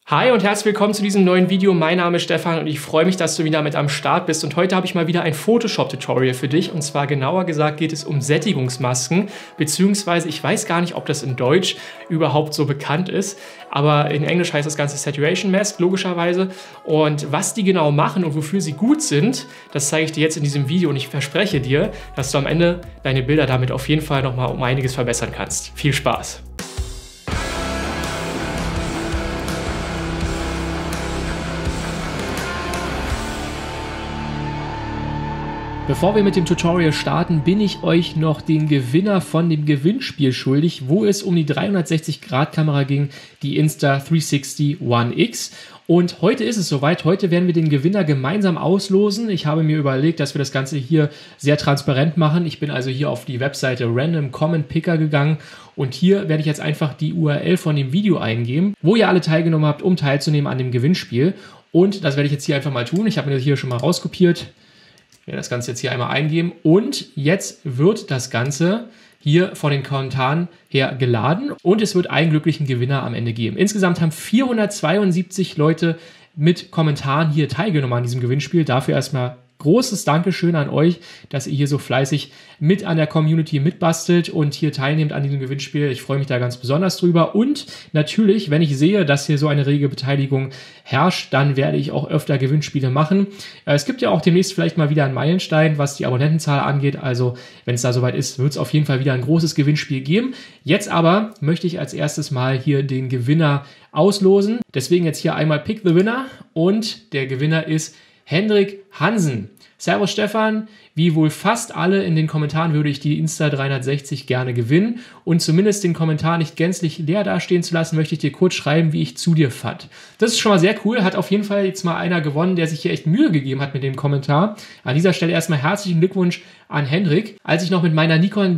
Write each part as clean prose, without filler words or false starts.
Hi und herzlich willkommen zu diesem neuen Video. Mein Name ist Stefan und ich freue mich, dass du wieder mit am Start bist. Und heute habe ich mal wieder ein Photoshop-Tutorial für dich. Und zwar genauer gesagt geht es um Sättigungsmasken, beziehungsweise ich weiß gar nicht, ob das in Deutsch überhaupt so bekannt ist. Aber in Englisch heißt das Ganze Saturation Mask, logischerweise. Und was die genau machen und wofür sie gut sind, das zeige ich dir jetzt in diesem Video. Und ich verspreche dir, dass du am Ende deine Bilder damit auf jeden Fall nochmal um einiges verbessern kannst. Viel Spaß! Bevor wir mit dem Tutorial starten, bin ich euch noch den Gewinner von dem Gewinnspiel schuldig, wo es um die 360-Grad-Kamera ging, die Insta360 One X. Und heute ist es soweit, heute werden wir den Gewinner gemeinsam auslosen. Ich habe mir überlegt, dass wir das Ganze hier sehr transparent machen. Ich bin also hier auf die Webseite Random Comment Picker gegangen und hier werde ich jetzt einfach die URL von dem Video eingeben, wo ihr alle teilgenommen habt, um teilzunehmen an dem Gewinnspiel. Und das werde ich jetzt hier einfach mal tun. Ich habe mir das hier schon mal rauskopiert. Ich werde das Ganze jetzt hier einmal eingeben und jetzt wird das Ganze hier von den Kommentaren her geladen und es wird einen glücklichen Gewinner am Ende geben. Insgesamt haben 472 Leute mit Kommentaren hier teilgenommen an diesem Gewinnspiel. Dafür erstmal großes Dankeschön an euch, dass ihr hier so fleißig mit an der Community mitbastelt und hier teilnehmt an diesem Gewinnspiel. Ich freue mich da ganz besonders drüber. Und natürlich, wenn ich sehe, dass hier so eine rege Beteiligung herrscht, dann werde ich auch öfter Gewinnspiele machen. Es gibt ja auch demnächst vielleicht mal wieder einen Meilenstein, was die Abonnentenzahl angeht. Also wenn es da soweit ist, wird es auf jeden Fall wieder ein großes Gewinnspiel geben. Jetzt aber möchte ich als erstes mal hier den Gewinner auslosen. Deswegen jetzt hier einmal Pick the Winner und der Gewinner ist Hendrik Hansen. Servus Stefan, wie wohl fast alle in den Kommentaren würde ich die Insta360 gerne gewinnen und zumindest den Kommentar nicht gänzlich leer dastehen zu lassen, möchte ich dir kurz schreiben, wie ich zu dir fand. Das ist schon mal sehr cool, hat auf jeden Fall jetzt mal einer gewonnen, der sich hier echt Mühe gegeben hat mit dem Kommentar. An dieser Stelle erstmal herzlichen Glückwunsch an Hendrik. Als ich noch mit meiner Nikon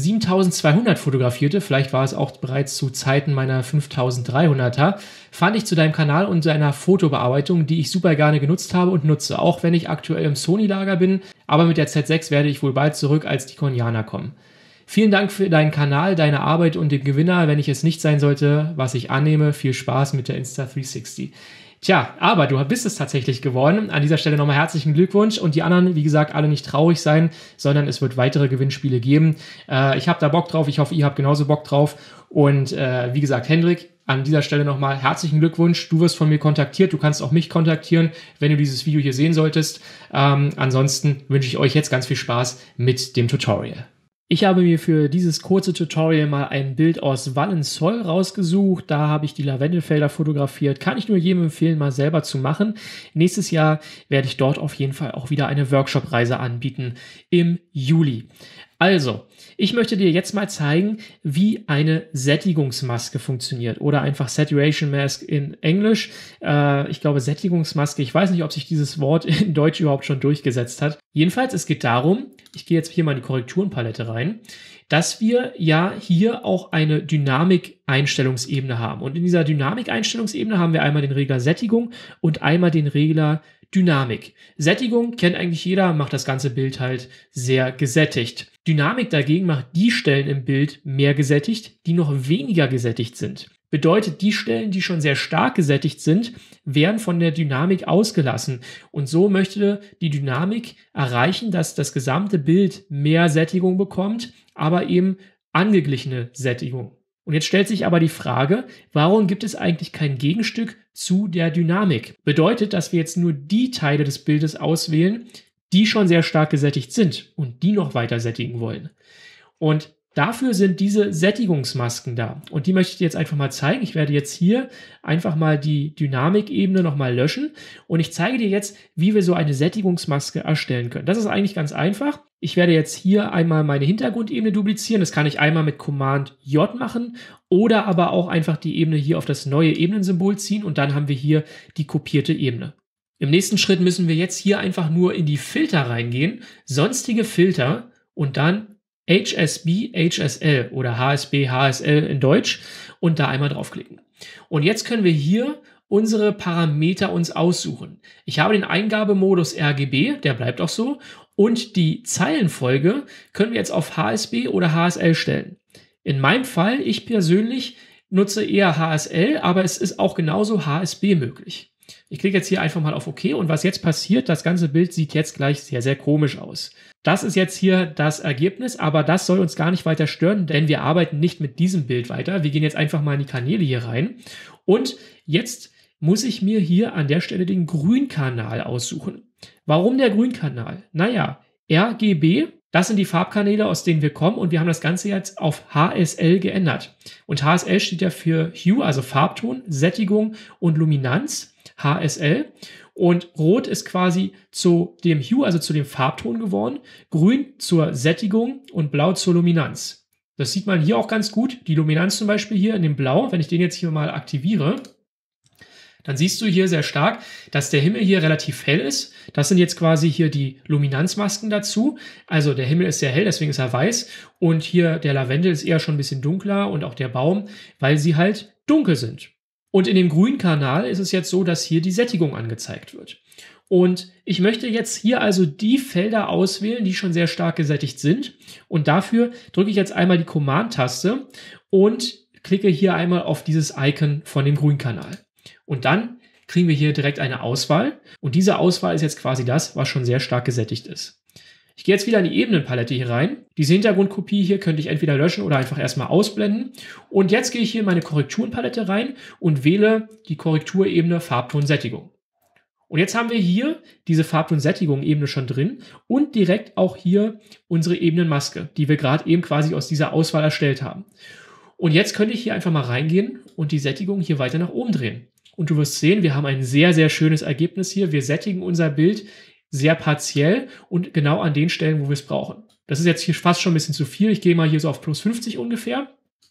D7200 fotografierte, vielleicht war es auch bereits zu Zeiten meiner 5300er, fand ich zu deinem Kanal und deiner Fotobearbeitung, die ich super gerne genutzt habe und nutze, auch wenn ich aktuell im Sony-Lager bin, aber mit der Z6 werde ich wohl bald zurück als Nikonianer kommen. Vielen Dank für deinen Kanal, deine Arbeit und den Gewinner, wenn ich es nicht sein sollte, was ich annehme. Viel Spaß mit der Insta360. Tja, aber du bist es tatsächlich geworden. An dieser Stelle nochmal herzlichen Glückwunsch und die anderen, wie gesagt, alle nicht traurig sein, sondern es wird weitere Gewinnspiele geben. Ich habe da Bock drauf, ich hoffe, ihr habt genauso Bock drauf und wie gesagt, Hendrik, an dieser Stelle nochmal herzlichen Glückwunsch. Du wirst von mir kontaktiert. Du kannst auch mich kontaktieren, wenn du dieses Video hier sehen solltest. Ansonsten wünsche ich euch jetzt ganz viel Spaß mit dem Tutorial. Ich habe mir für dieses kurze Tutorial mal ein Bild aus Valensole rausgesucht. Da habe ich die Lavendelfelder fotografiert. Kann ich nur jedem empfehlen, mal selber zu machen. Nächstes Jahr werde ich dort auf jeden Fall auch wieder eine Workshop-Reise anbieten im Juli. Also, ich möchte dir jetzt mal zeigen, wie eine Sättigungsmaske funktioniert oder einfach Saturation Mask in Englisch. Ich glaube Sättigungsmaske, ich weiß nicht, ob sich dieses Wort in Deutsch überhaupt schon durchgesetzt hat. Jedenfalls, es geht darum, ich gehe jetzt hier mal in die Korrekturenpalette rein, dass wir ja hier auch eine Dynamik-Einstellungsebene haben. Und in dieser Dynamik-Einstellungsebene haben wir einmal den Regler Sättigung und einmal den Regler Dynamik. Sättigung kennt eigentlich jeder, macht das ganze Bild halt sehr gesättigt. Dynamik dagegen macht die Stellen im Bild mehr gesättigt, die noch weniger gesättigt sind. Bedeutet, die Stellen, die schon sehr stark gesättigt sind, werden von der Dynamik ausgelassen. Und so möchte die Dynamik erreichen, dass das gesamte Bild mehr Sättigung bekommt, aber eben angeglichene Sättigung. Und jetzt stellt sich aber die Frage, warum gibt es eigentlich kein Gegenstück zu der Dynamik? Bedeutet, dass wir jetzt nur die Teile des Bildes auswählen, die schon sehr stark gesättigt sind und die noch weiter sättigen wollen. Und dafür sind diese Sättigungsmasken da. Und die möchte ich dir jetzt einfach mal zeigen. Ich werde jetzt hier einfach mal die Dynamikebene nochmal löschen. Und ich zeige dir jetzt, wie wir so eine Sättigungsmaske erstellen können. Das ist eigentlich ganz einfach. Ich werde jetzt hier einmal meine Hintergrundebene duplizieren. Das kann ich einmal mit Command J machen oder aber auch einfach die Ebene hier auf das neue Ebenensymbol ziehen. Und dann haben wir hier die kopierte Ebene. Im nächsten Schritt müssen wir jetzt hier einfach nur in die Filter reingehen, sonstige Filter und dann HSB, HSL oder HSB, HSL in Deutsch und da einmal draufklicken. Und jetzt können wir hier unsere Parameter uns aussuchen. Ich habe den Eingabemodus RGB, der bleibt auch so, und die Zeilenfolge können wir jetzt auf HSB oder HSL stellen. In meinem Fall, ich persönlich nutze eher HSL, aber es ist auch genauso HSB möglich. Ich klicke jetzt hier einfach mal auf OK und was jetzt passiert, das ganze Bild sieht jetzt gleich sehr, sehr komisch aus. Das ist jetzt hier das Ergebnis, aber das soll uns gar nicht weiter stören, denn wir arbeiten nicht mit diesem Bild weiter. Wir gehen jetzt einfach mal in die Kanäle hier rein und jetzt muss ich mir hier an der Stelle den Grünkanal aussuchen. Warum der Grünkanal? Naja, RGB, das sind die Farbkanäle, aus denen wir kommen und wir haben das Ganze jetzt auf HSL geändert. Und HSL steht ja für Hue, also Farbton, Sättigung und Luminanz, HSL. Und Rot ist quasi zu dem Hue, also zu dem Farbton geworden, Grün zur Sättigung und Blau zur Luminanz. Das sieht man hier auch ganz gut, die Luminanz zum Beispiel hier in dem Blau, wenn ich den jetzt hier mal aktiviere, dann siehst du hier sehr stark, dass der Himmel hier relativ hell ist. Das sind jetzt quasi hier die Luminanzmasken dazu. Also der Himmel ist sehr hell, deswegen ist er weiß. Und hier der Lavendel ist eher schon ein bisschen dunkler und auch der Baum, weil sie halt dunkel sind. Und in dem Grünkanal ist es jetzt so, dass hier die Sättigung angezeigt wird. Und ich möchte jetzt hier also die Felder auswählen, die schon sehr stark gesättigt sind. Und dafür drücke ich jetzt einmal die Command-Taste und klicke hier einmal auf dieses Icon von dem Grünkanal. Und dann kriegen wir hier direkt eine Auswahl. Und diese Auswahl ist jetzt quasi das, was schon sehr stark gesättigt ist. Ich gehe jetzt wieder in die Ebenenpalette hier rein. Diese Hintergrundkopie hier könnte ich entweder löschen oder einfach erstmal ausblenden. Und jetzt gehe ich hier in meine Korrekturenpalette rein und wähle die Korrekturebene Farbton-Sättigung. Und jetzt haben wir hier diese Farbton-Sättigung-Ebene schon drin und direkt auch hier unsere Ebenenmaske, die wir gerade eben quasi aus dieser Auswahl erstellt haben. Und jetzt könnte ich hier einfach mal reingehen und die Sättigung hier weiter nach oben drehen. Und du wirst sehen, wir haben ein sehr, sehr schönes Ergebnis hier. Wir sättigen unser Bild sehr partiell und genau an den Stellen, wo wir es brauchen. Das ist jetzt hier fast schon ein bisschen zu viel. Ich gehe mal hier so auf plus 50 ungefähr.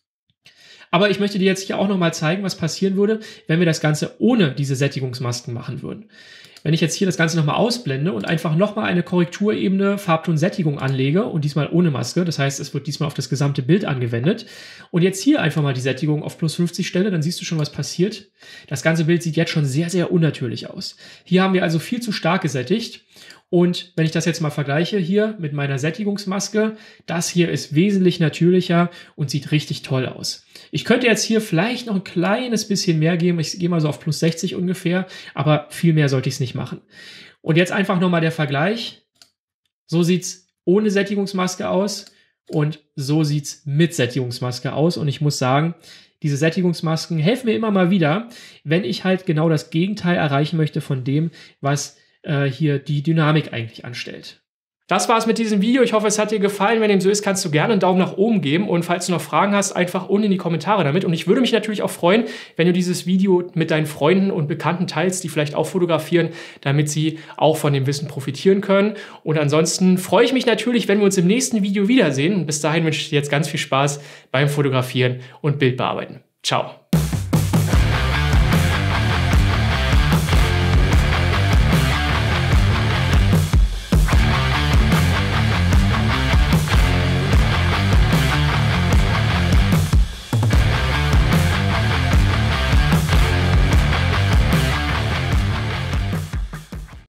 Aber ich möchte dir jetzt hier auch nochmal zeigen, was passieren würde, wenn wir das Ganze ohne diese Sättigungsmasken machen würden. Wenn ich jetzt hier das Ganze nochmal ausblende und einfach nochmal eine Korrekturebene Farbton-Sättigung anlege und diesmal ohne Maske, das heißt, es wird diesmal auf das gesamte Bild angewendet und jetzt hier einfach mal die Sättigung auf plus 50 stelle, dann siehst du schon, was passiert. Das ganze Bild sieht jetzt schon sehr, sehr unnatürlich aus. Hier haben wir also viel zu stark gesättigt. Und wenn ich das jetzt mal vergleiche hier mit meiner Sättigungsmaske, das hier ist wesentlich natürlicher und sieht richtig toll aus. Ich könnte jetzt hier vielleicht noch ein kleines bisschen mehr geben. Ich gehe mal so auf plus 60 ungefähr, aber viel mehr sollte ich es nicht machen. Und jetzt einfach nochmal der Vergleich. So sieht es ohne Sättigungsmaske aus und so sieht es mit Sättigungsmaske aus. Und ich muss sagen, diese Sättigungsmasken helfen mir immer mal wieder, wenn ich halt genau das Gegenteil erreichen möchte von dem, was hier die Dynamik eigentlich anstellt. Das war's mit diesem Video. Ich hoffe, es hat dir gefallen. Wenn dem so ist, kannst du gerne einen Daumen nach oben geben. Und falls du noch Fragen hast, einfach unten in die Kommentare damit. Und ich würde mich natürlich auch freuen, wenn du dieses Video mit deinen Freunden und Bekannten teilst, die vielleicht auch fotografieren, damit sie auch von dem Wissen profitieren können. Und ansonsten freue ich mich natürlich, wenn wir uns im nächsten Video wiedersehen. Und bis dahin wünsche ich dir jetzt ganz viel Spaß beim Fotografieren und Bildbearbeiten. Ciao.